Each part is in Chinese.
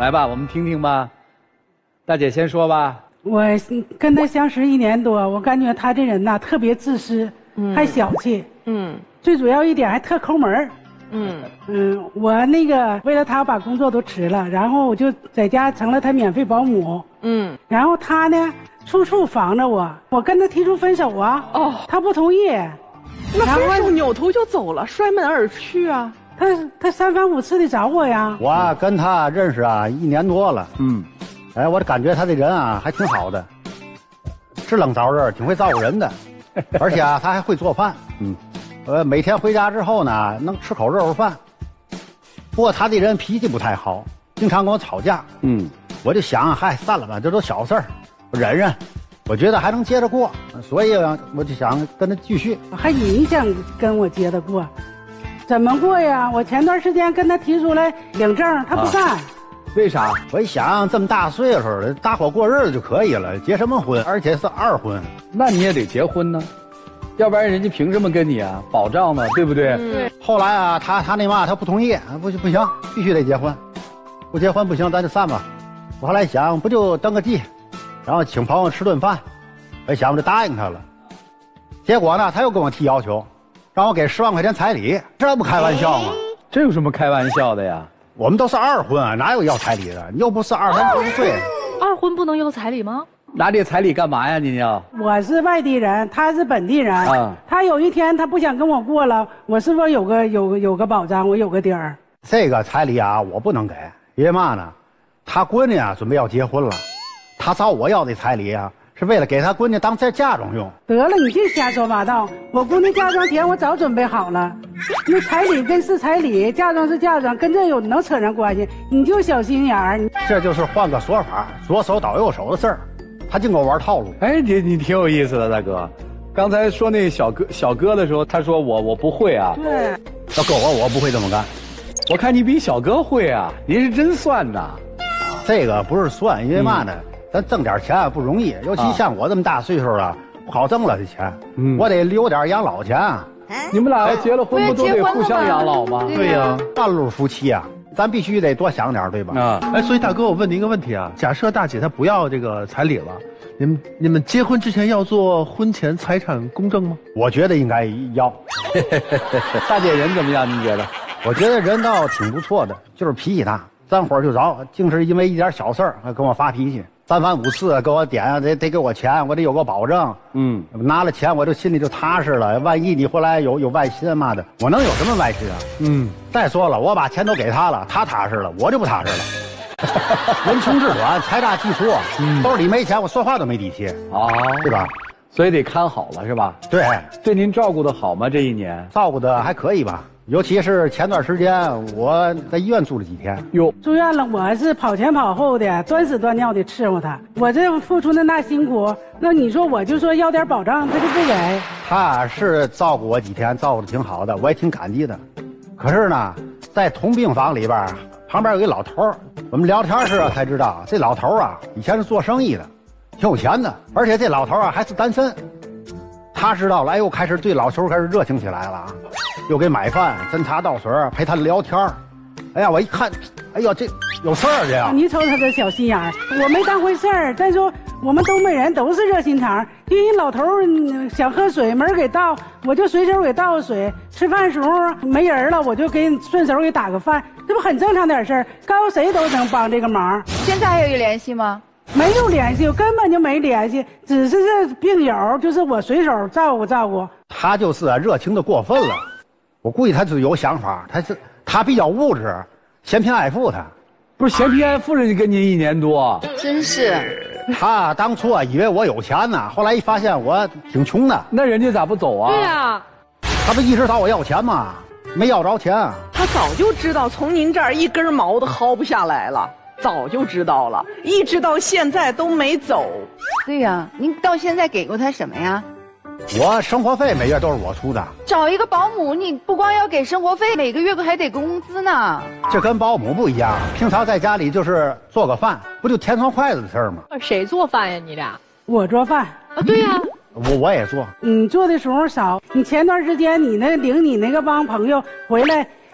来吧，我们听听吧。大姐先说吧。 我跟他相识1年多，我感觉他这人呐特别自私，还小气，最主要一点还特抠门。我那个为了他把工作都辞了，然后我就在家成了他免费保姆。然后他呢处处防着我，我跟他提出分手啊，他不同意。 那分手扭头就走了，摔门而去啊。 他3番5次的找我呀。 我跟他认识1年多了，哎，我感觉他这人啊还挺好的，是冷早人，挺会照顾人的，而且啊他还会做饭，每天回家之后呢能吃口热乎饭。不过他这人脾气不太好，经常跟我吵架，我就想，嗨，散了吧，这都小事儿，我忍忍，我觉得还能接着过，所以啊我就想跟他继续。 还影响跟我接着过，怎么过呀？我前段时间跟他提出来领证，他不干。 为啥？ 我一想，这么大岁数了，大伙过日子就可以了，结什么婚？而且是2婚， 那你也得结婚呢，要不然人家凭什么跟你啊？保障呢，对不对？ 对。后来啊，他那嘛，他不同意，不行，必须得结婚，不结婚不行，咱就散吧。我后来想，不就登个记，然后请朋友吃顿饭，我想我就答应他了。结果呢，他又跟我提要求，让我给10万块钱彩礼，这不开玩笑吗？ 这有什么开玩笑的呀？ 我们都是2婚啊，哪有要彩礼的？你又不是20、30岁。 2婚不能要彩礼吗？ 拿这彩礼干嘛呀？你要？ 我是外地人，他是本地人。他有一天他不想跟我过了，我是不是有个保障？我有个底儿。 这个彩礼啊，我不能给，因为嘛呢？他闺女啊准备要结婚了，他找我要这彩礼啊，是为了给他闺女当这嫁妆用。 得了，你净瞎说八道！我姑娘嫁妆钱我早准备好了，那彩礼跟是彩礼，嫁妆是嫁妆，跟这能扯上关系？你就小心眼儿。 这就是换个说法，左手倒右手的事儿。他净给我玩套路。 哎，你挺有意思的，大哥。刚才说那小哥的时候，他说我不会啊。 对。 要搁我不会这么干。 我看你比小哥会啊，您是真算呐。 这个不是算，因为嘛呢？咱挣点钱不容易，尤其像我这么大岁数了，不好挣了这钱。我得留点养老钱啊。 你们俩结了婚不都得互相养老吗？ 对呀，半路夫妻啊。咱必须得多想点，对吧？ 哎，所以大哥，我问您一个问题啊，假设大姐她不要这个彩礼了，你们结婚之前要做婚前财产公证吗？ 我觉得应该要。 大姐人怎么样？您觉得？ 我觉得人倒挺不错的，就是脾气大，沾火就着，净是因为一点小事儿还跟我发脾气。3番5次给我点，得给我钱，我得有个保证。拿了钱我就心里就踏实了。万一你回来有外心嘛的，我能有什么外心啊？再说了，我把钱都给他了，他踏实了，我就不踏实了。人穷志短，财大气粗。兜里没钱，我说话都没底气啊，对吧？ 所以得看好了，是吧？ 对。 对您照顾的好吗？这1年照顾的还可以吧。尤其是前段时间，我在医院住了几天。 住院了，我是跑前跑后的，端屎端尿的伺候他。我这付出的那辛苦，那你说我就说要点保障，他就不给。 他是照顾我几天，照顾的挺好的，我也挺感激的。可是呢，在同病房里边，旁边有一老头，我们聊天时才知道，这老头啊，以前是做生意的，挺有钱的，而且这老头啊还是单身。他知道了，哎呦，开始对老头开始热情起来了啊，又给买饭、斟茶倒水，陪他聊天。哎呀，我一看，哎呦，这有事儿这样。 你瞅他这小心眼儿，我没当回事儿。再说我们东北人都是热心肠，因为老头想喝水，没人给倒，我就随手给倒个水。吃饭时候没人了，我就给顺手给打个饭，这不很正常点事儿？告诉谁都能帮这个忙。 现在还有联系吗？ 没有联系，我根本就没联系，只是这病友，就是我随手照顾照顾。 他就是热情的过分了，我估计他是有想法，他比较物质，嫌贫爱富。他不是嫌贫爱富，人家跟您1年多， 真是。 他当初啊以为我有钱呢，后来一发现我挺穷的。 那人家咋不走啊？ 对啊， 他不一直找我要钱吗？没要着钱。 他早就知道从您这儿一根毛都薅不下来了。早就知道了，一直到现在都没走。 对呀，您到现在给过他什么呀？ 我生活费每月都是我出的。 找一个保姆，你不光要给生活费，每个月还得工资呢。 这跟保姆不一样，平常在家里就是做个饭，不就添双筷子的事儿吗？ 谁做饭呀？你俩？ 我做饭。 啊，对呀。 我也做。 你做的时候少。你前段时间你领你那个帮朋友回来，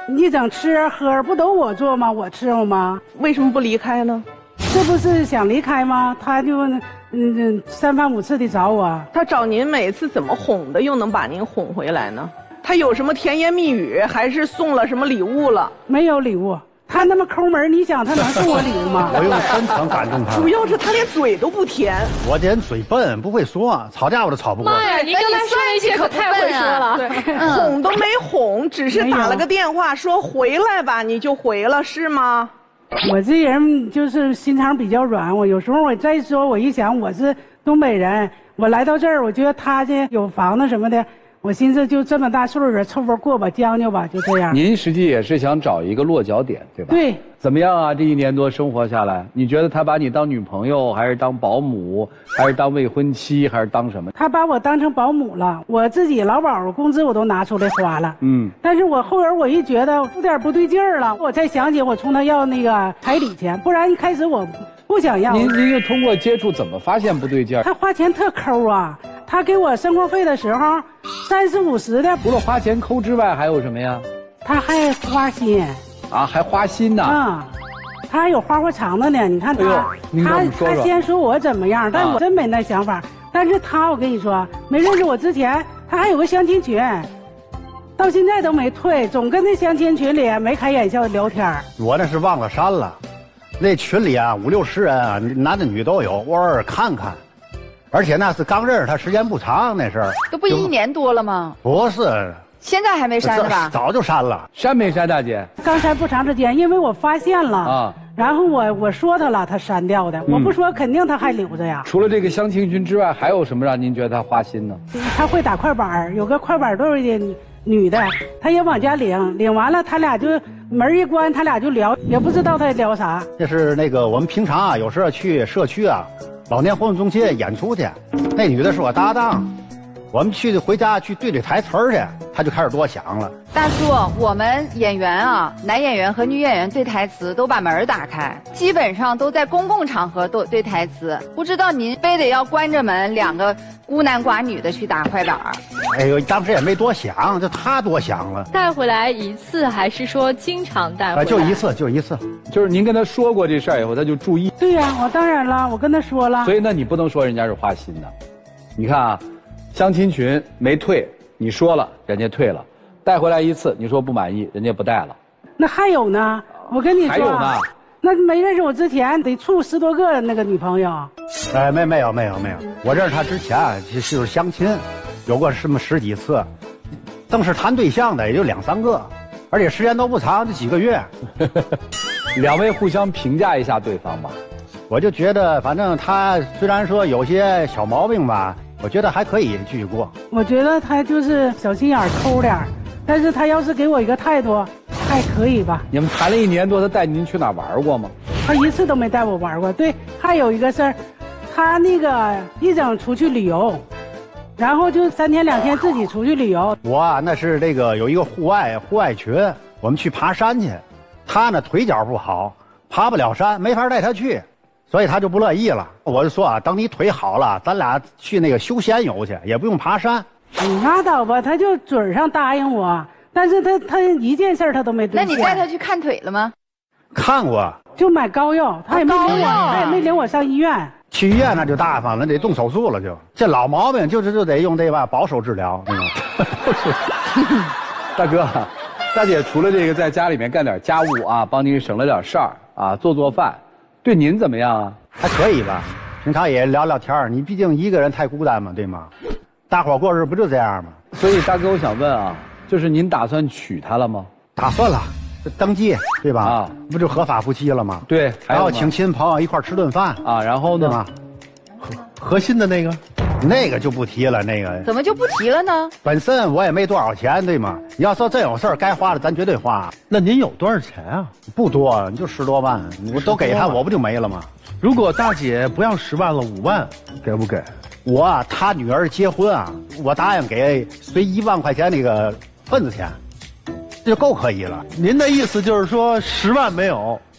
你整吃喝不都我做吗？我伺候吗？ 为什么不离开呢？ 这不是想离开吗？他就三番五次的找我。 他找您每次怎么哄的，又能把您哄回来呢？他有什么甜言蜜语，还是送了什么礼物了？ 没有礼物。他那么抠门，你想他能送我礼物吗？ 我用真诚感动他。 主要是他连嘴都不甜。 我这人嘴笨，不会说，吵架我都吵不过。 妈呀，您刚才说那些可太会说了。 对，哄都没哄，只是打了个电话说回来吧，你就回了是吗？ 我这人就是心肠比较软，我有时候我再说，我一想我是东北人，我来到这儿，我觉得他这有房子什么的。我寻思就这么大岁数人凑合过吧，将就吧，就这样。 您实际也是想找一个落脚点，对吧？ 对。 怎么样啊？这1年多生活下来，你觉得他把你当女朋友，还是当保姆，还是当未婚妻，还是当什么？ 他把我当成保姆了，我自己劳保工资我都拿出来花了。但是我后边我一觉得有点不对劲儿了，我才想起我从他要那个彩礼钱，不然一开始我不想要。 您就通过接触怎么发现不对劲儿？ 他花钱特抠啊。他给我生活费的时候，30、50的。 除了花钱抠之外，还有什么呀？ 他还花心。 啊，还花心呢。 他还有花花肠子呢。你看他，他先说我怎么样，但我真没那想法。但是他，我跟你说，没认识我之前，他还有个相亲群，到现在都没退，总跟那相亲群里眉开眼笑的聊天。 我那是忘了删了，那群里啊50、60人啊，男的女都有，偶尔看看。而且那是刚认识他，时间不长，那事儿都不1年多了吗？ 不是， 现在还没删是吧？ 早就删了。 删没删，大姐？ 刚删不长时间，因为我发现了啊，然后我说他了，他删掉的。我不说，肯定他还留着呀。 除了这个相亲群之外，还有什么让您觉得他花心呢？ 他会打快板，有个快板队的女的，他也往家领完了，他俩就门一关，他俩就聊，也不知道他聊啥。 这是那个我们平常啊，有时候去社区啊。老年活动中心演出去，那女的是我搭档，我们回家去对台词儿去，她就开始多想了。 大叔，我们演员啊，男演员和女演员对台词都把门打开，基本上都在公共场合对台词。不知道您非得要关着门，2个孤男寡女的去打快板？ 哎呦，当时也没多想，就他多想了。 带回来1次，还是说经常带回来？ 就1次，就1次。 就是您跟他说过这事儿以后，他就注意。 对呀，我当然了，我跟他说了。 所以那你不能说人家是花心的。你看啊，相亲群没退，你说了，人家退了。带回来1次，你说不满意，人家不带了。 那还有呢，我跟你说， 还有呢。 那没认识我之前得处10多个那个女朋友。 哎，没有，我认识他之前就是相亲，有过什么10几次，正式谈对象的也就2、3个，而且时间都不长，就几个月。 2位互相评价一下对方吧。 我就觉得，反正他虽然说有些小毛病吧，我觉得还可以继续过。 我觉得他就是小心眼抠点儿，但是他要是给我一个态度，还可以吧。 你们谈了1年多，他带您去哪玩过吗？ 他1次都没带我玩过。对，还有一个事儿，他那个一整出去旅游，然后就3天2天自己出去旅游。 我啊，那是这个有一个户外群，我们去爬山去，他呢腿脚不好，爬不了山，没法带他去。所以他就不乐意了，我就说啊，等你腿好了，咱俩去那个休闲游去，也不用爬山。 你拉倒吧，他就嘴上答应我，但是他一件事他都没兑现。 那你带他去看腿了吗？ 看过， 就买膏药，他也没领我上医院。 去医院那就大方了，得动手术了就。这老毛病就得用这吧保守治疗。 大哥，大姐除了这个在家里面干点家务啊，帮您省了点事儿啊，做饭。对您怎么样啊？ 还可以吧，平常也聊聊天儿。你毕竟一个人太孤单嘛，对吗？大伙过日不就这样吗？ 所以大哥，我想问啊，就是您打算娶她了吗？ 打算了，登记对吧？啊，不就合法夫妻了吗？ 对， 然后请亲朋一块吃顿饭啊，然后呢？ 核心的那个就不提了，那个怎么就不提了呢？ 本身我也没多少钱，对吗？你要说真有事儿该花的，咱绝对花。 那您有多少钱啊？ 不多，你就10多万，我都给他，我不就没了吗？ 如果大姐不要10万了，5万，给不给？ 我啊，他女儿结婚啊，我答应给随1万块钱那个份子钱，这就够可以了。 您的意思就是说10万没有，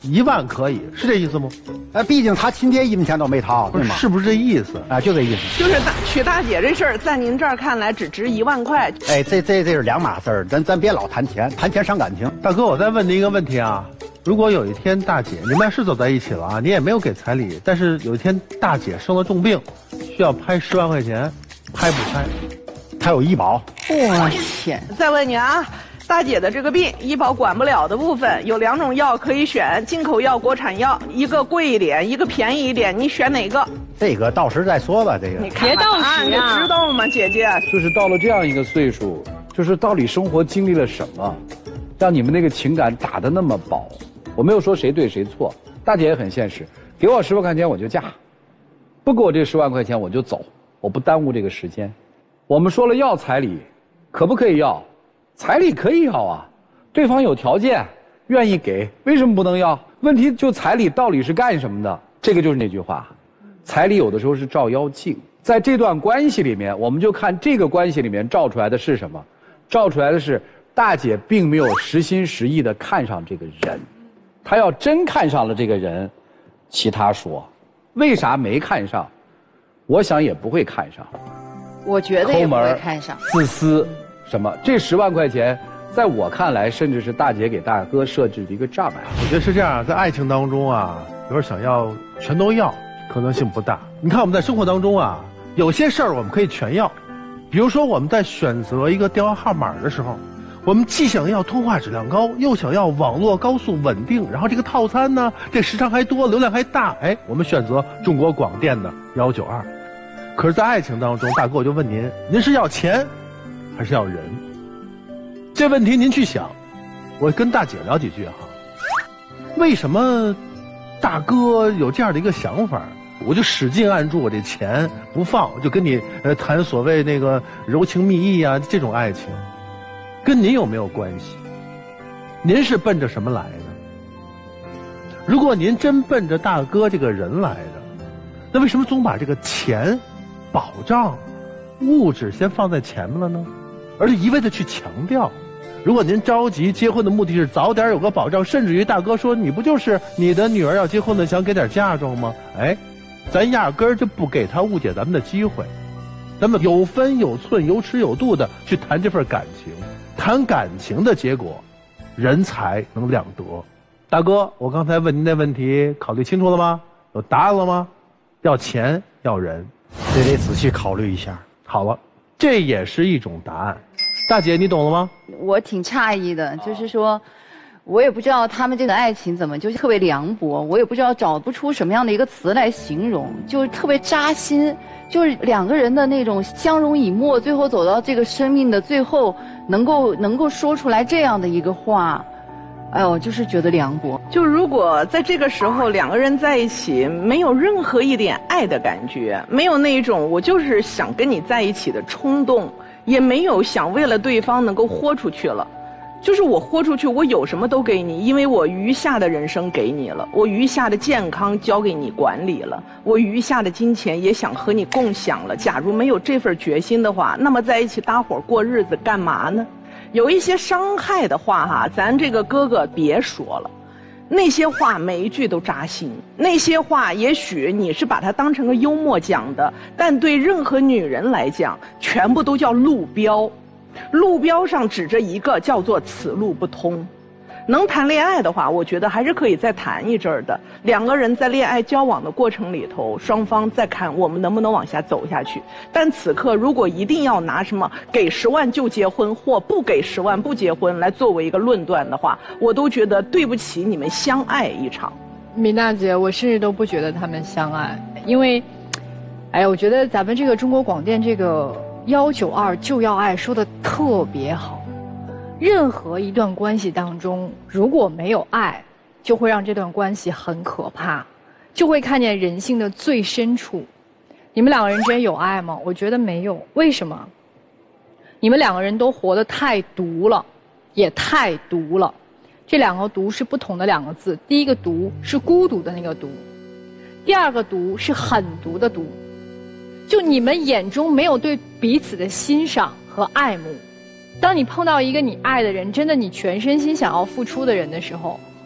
1万可以，是这意思吗？ 毕竟他亲爹1分钱都没掏，对吗？ 是不是这意思？ 就这意思。 就是娶大姐这事儿，在您这儿看来只值1万块。 这是两码事儿，咱别老谈钱，谈钱伤感情。 大哥，我再问您一个问题啊，如果有一天大姐你们俩是走在一起了啊，你也没有给彩礼，但是有一天大姐生了重病，需要拍10万块钱，拍不拍？ 他有医保。 我天！ 再问你啊，大姐的这个病，医保管不了的部分有2种药可以选，进口药、国产药，一个贵一点，一个便宜一点，你选哪个？ 这个到时再说吧。这个你别到时就知道吗，姐姐？ 就是到了这样一个岁数，就是到底生活经历了什么，让你们那个情感打得那么饱？我没有说谁对谁错，大姐也很现实，给我10万块钱我就嫁，不给我这10万块钱我就走，我不耽误这个时间。我们说了要彩礼，可不可以要？彩礼可以要啊，对方有条件，愿意给，为什么不能要？问题就彩礼到底是干什么的？这个就是那句话，彩礼有的时候是照妖镜。在这段关系里面，我们就看这个关系里面照出来的是什么？照出来的是大姐并没有实心实意地看上这个人，她要真看上了这个人，其他说，为啥没看上？我想也不会看上。 我觉得也不会看上。 自私，什么？这10万块钱，在我看来，甚至是大姐给大哥设置的一个障碍。 我觉得是这样，在爱情当中啊，有时候想要全都要，可能性不大。你看我们在生活当中啊，有些事儿我们可以全要，比如说我们在选择一个电话号码的时候，我们既想要通话质量高，又想要网络高速稳定，然后这个套餐呢，这时长还多，流量还大，我们选择中国广电的192。可是，在爱情当中，大哥我就问您，您是要钱，还是要人？这问题您去想。我跟大姐聊几句哈。为什么大哥有这样的一个想法？我就使劲按住我这钱不放，就跟你谈所谓那个柔情蜜意啊，这种爱情，跟您有没有关系？您是奔着什么来的？如果您真奔着大哥这个人来的，那为什么总把这个钱、保障、物质先放在前面了呢？而且一味的去强调，如果您着急结婚的目的是早点有个保障，甚至于大哥说你不就是你的女儿要结婚了，想给点嫁妆吗？咱压根儿就不给他误解咱们的机会，咱们有分有寸、有尺有度的去谈这份感情，谈感情的结果，人才能两得。大哥，我刚才问您那问题，考虑清楚了吗？有答案了吗？要钱要人， 这得仔细考虑一下。 好了，这也是一种答案。大姐，你懂了吗？ 我挺诧异的，就是说，我也不知道他们这个爱情怎么就是特别凉薄，我也不知道找不出什么样的一个词来形容，就是特别扎心，就是两个人的那种相濡以沫，最后走到这个生命的最后，能够说出来这样的一个话。哎呦，就是觉得凉薄。 就如果在这个时候两个人在一起，没有任何一点爱的感觉，没有那种我就是想跟你在一起的冲动，也没有想为了对方能够豁出去了，就是我豁出去，我有什么都给你，因为我余下的人生给你了，我余下的健康交给你管理了，我余下的金钱也想和你共享了。假如没有这份决心的话，那么在一起搭伙过日子干嘛呢？有一些伤害的话哈，咱这个哥哥别说了，那些话每一句都扎心，那些话也许你是把它当成个幽默讲的，但对任何女人来讲，全部都叫路标，路标上指着一个叫做此路不通。能谈恋爱的话，我觉得还是可以再谈一阵儿的。两个人在恋爱交往的过程里头，双方再看我们能不能往下走下去。但此刻如果一定要拿什么给10万就结婚或不给10万不结婚来作为一个论断的话，我都觉得对不起你们相爱一场。 米娜姐，我甚至都不觉得他们相爱，因为，我觉得咱们这个中国广电这个192就要爱说的特别好。任何一段关系当中，如果没有爱，就会让这段关系很可怕，就会看见人性的最深处。你们两个人之间有爱吗？我觉得没有。为什么？你们两个人都活得太毒了，也太毒了。这两个毒是不同的两个字，第一个毒是孤独的那个毒，第二个毒是狠毒的毒。就你们眼中没有对彼此的欣赏和爱慕。当你碰到一个你爱的人，真的你全身心想要付出的人的时候，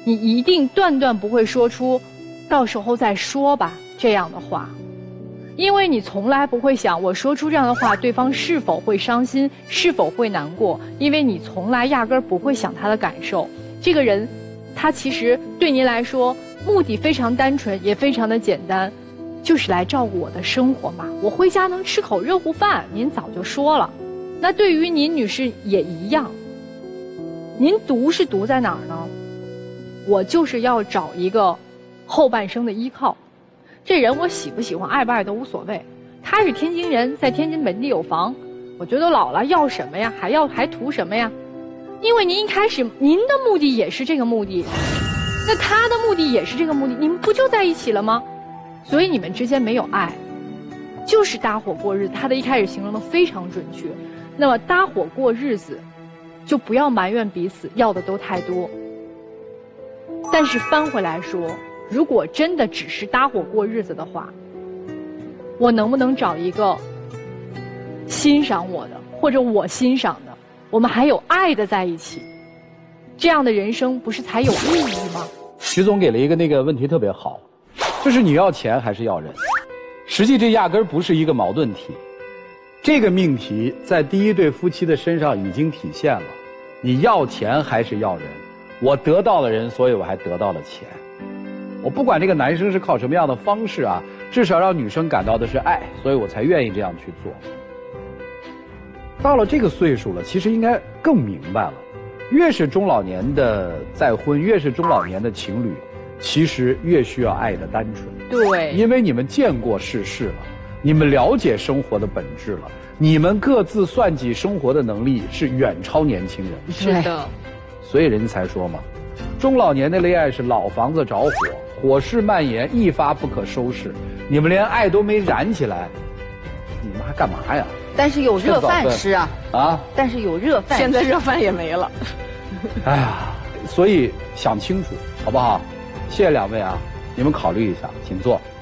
你一定断断不会说出“到时候再说吧”这样的话，因为你从来不会想我说出这样的话，对方是否会伤心，是否会难过，因为你从来压根儿不会想他的感受。这个人，他其实对您来说目的非常单纯，也非常的简单，就是来照顾我的生活嘛。我回家能吃口热乎饭，您早就说了。那对于您女士也一样，您毒是毒在哪儿呢？我就是要找一个后半生的依靠。这人我喜不喜欢、爱不爱都无所谓。他是天津人，在天津本地有房，我觉得老了要什么呀？还图什么呀？因为您一开始您的目的也是这个目的，那他的目的也是这个目的，你们不就在一起了吗？所以你们之间没有爱，就是搭伙过日子。他的一开始形容的非常准确。那么搭伙过日子，就不要埋怨彼此要的都太多。但是翻回来说，如果真的只是搭伙过日子的话，我能不能找一个欣赏我的，或者我欣赏的，我们还有爱的在一起，这样的人生不是才有意义吗？ 徐总给了一个那个问题特别好，就是你要钱还是要人？实际这压根儿不是一个矛盾体。这个命题在第一对夫妻的身上已经体现了，你要钱还是要人？我得到了人，所以我还得到了钱。我不管这个男生是靠什么样的方式啊，至少让女生感到的是爱，所以我才愿意这样去做。到了这个岁数了，其实应该更明白了，越是中老年的再婚，越是中老年的情侣，其实越需要爱的单纯。 对， 因为你们见过世事了，你们了解生活的本质了，你们各自算计生活的能力是远超年轻人。 是的， 所以人家才说嘛，中老年的恋爱是老房子着火，火势蔓延，一发不可收拾。你们连爱都没燃起来，你们还干嘛呀？ 但是有热饭吃啊！啊！但是有热饭吃， 现在热饭也没了。 哎呀，所以想清楚好不好？谢谢两位啊，你们考虑一下，请坐。